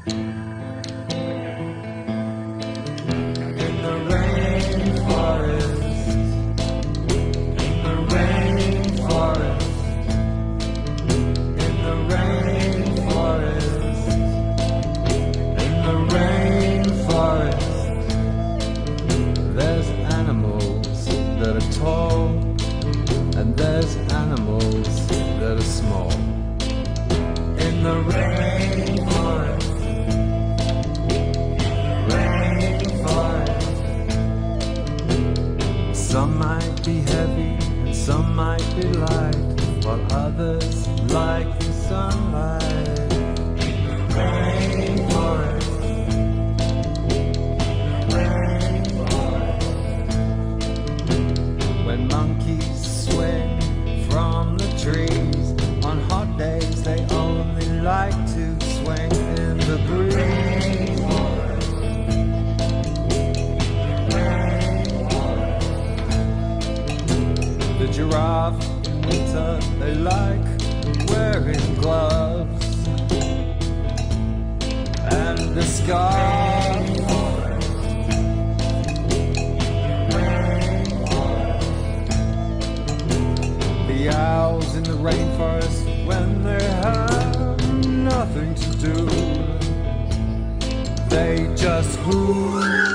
And there's animals that are small. In the rainforest, some might be heavy and some might be light, while others like the sunlight. Rainforest, when monkeys swing from the trees, on hot days they only like to swing in the breeze. The giraffe in winter, they like wearing gloves, and the sky. The owls in the rainforest, when they have nothing to do, they just hoot.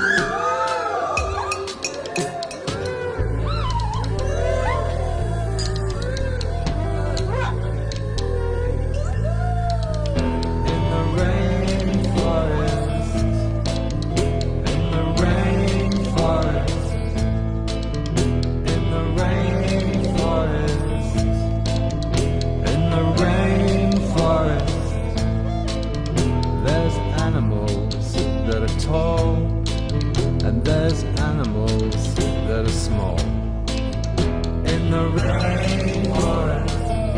Tall, and there's animals that are small. In the rainforest,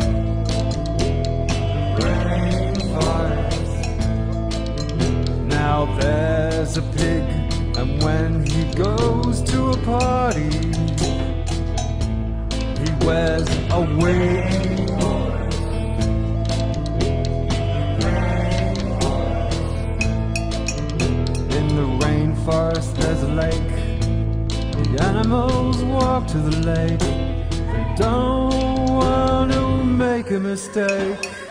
now there's a pig, and when he goes to a party, he wears a wig. Forest, there's a lake. The animals walk to the lake. They don't want to make a mistake.